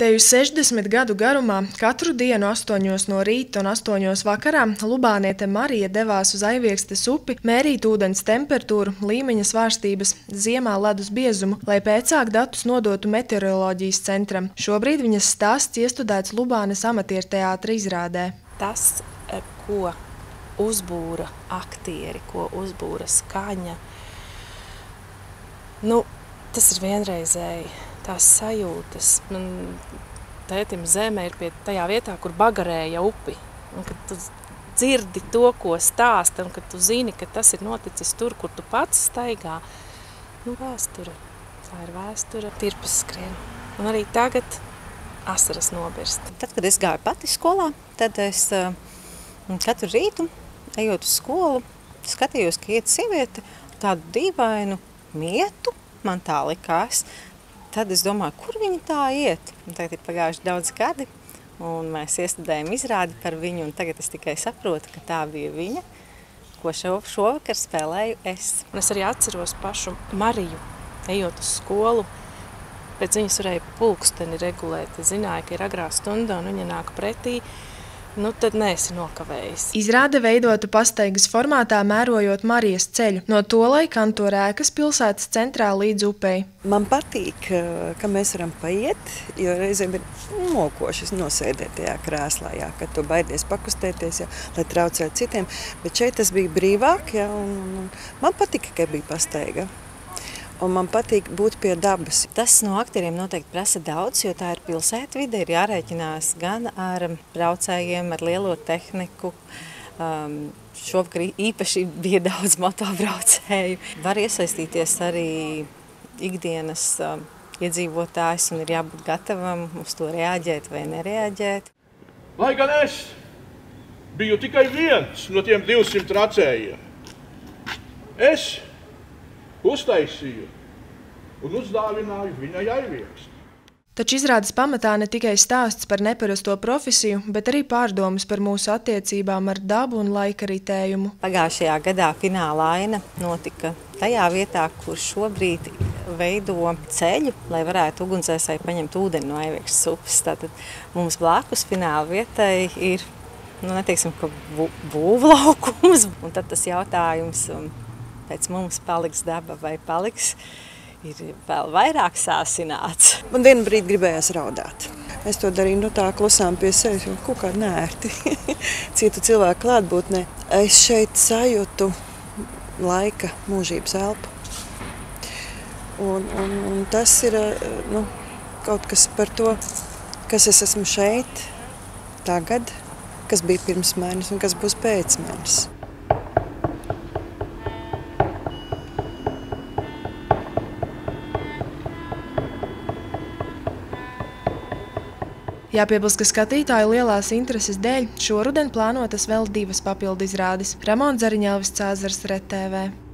Teju 60 gadu garumā katru dienu 8 no rīta un 8 vakarā lubāniete Marija devās uz Aiviekstes upi mērīt ūdens temperatūru, līmeņa svārstības, ziemā ledus biezumu, lai pēcāk datus nodotu meteoroloģijas centram. Šobrīd viņas stāsts iestudēts Lubānas amatierteātra izrādē. Tas, ko uzbūra aktieri, ko uzbūra skaņa, tas ir vienreizēji. Tās sajūtas. Man tētim zeme ir pie tajā vietā, kur bagarēja upi. Un kad tu dzirdi to, ko stāsta, un kad tu zini, ka tas ir noticis tur, kur tu pats staigā. Vēsture. Tā ir vēsture. Tirpes skrien. Un arī tagad asaras nobirst. Tad, kad es gāju pati skolā, tad es katru rītu, ejot uz skolu, skatījos, ka iet sieviete tādu dīvainu mietu, man tā likās. Tad es domāju, kur viņa tā iet. Un tagad ir pagājuši daudz gadi, un mēs iestudējam izrādi par viņu, un tagad es tikai saprotu, ka tā bija viņa, ko šovakar spēlēju es. Un es arī atceros pašu Mariju, ejot uz skolu. Pēc viņas varēja pulksteni regulēt. Es zināju, ka ir agrā stunda, un viņa nāk pretī. Tad neesi nokavējis. Izrāde veidota pastaigas formātā, mērojot Marijas ceļu no Tolai Kantora ēkas pilsētas centrā līdz upei. Man patīk, ka mēs varam paiet, jo reizēm ir mokoši nosēdēt tajā krēslā, kad tu baidies pakustēties, lai traucētu citiem. Bet šeit tas bija brīvāk, un man patika, ka bija pastaiga. Un man patīk būt pie dabas. Tas no aktieriem noteikti prasa daudz, jo tā ir pilsētvide, ir jārēķinās gan ar braucējiem, ar lielo tehniku. Šovakar īpaši bija daudz motobraucēju. Var iesaistīties arī ikdienas iedzīvotājs un ir jābūt gatavam uz to reaģēt vai nereaģēt. Lai gan es biju tikai viens no tiem 200 racējiem. Es uztaisīju un uzdāvināju viņai Aivieksti. Taču izrādes pamatā ne tikai stāsts par neparasto profesiju, bet arī pārdomas par mūsu attiecībām ar dabu un laika ritējumu. Pagājušajā gadā fināla aina notika tajā vietā, kur šobrīd veido ceļu, lai varētu ugunsdzēsēji paņemt ūdeni no Aiviekstes upes. Tātad mums blakus fināla vietai ir, neteiksim, ka būvlaukums. Un tad tas jautājums, pēc mums paliks daba vai paliks, ir vēl vairāk sāsināts. Man vienu brīdi gribējās raudāt. Es to darīju tā klusām pie sevis, jo kaut kā nērti. Citu cilvēku klātbūtnē. Es šeit sajūtu laika mūžības elpu. Un tas ir kaut kas par to, kas es esmu šeit tagad, kas bija pirms mēnesis un kas būs pēc mēnesis. Jāpiebilst, ka skatītāju lielās intereses dēļ šoruden plānotas vēl 2 papildu izrādes. Ramons Zariņelvis, Cēzars, RTV.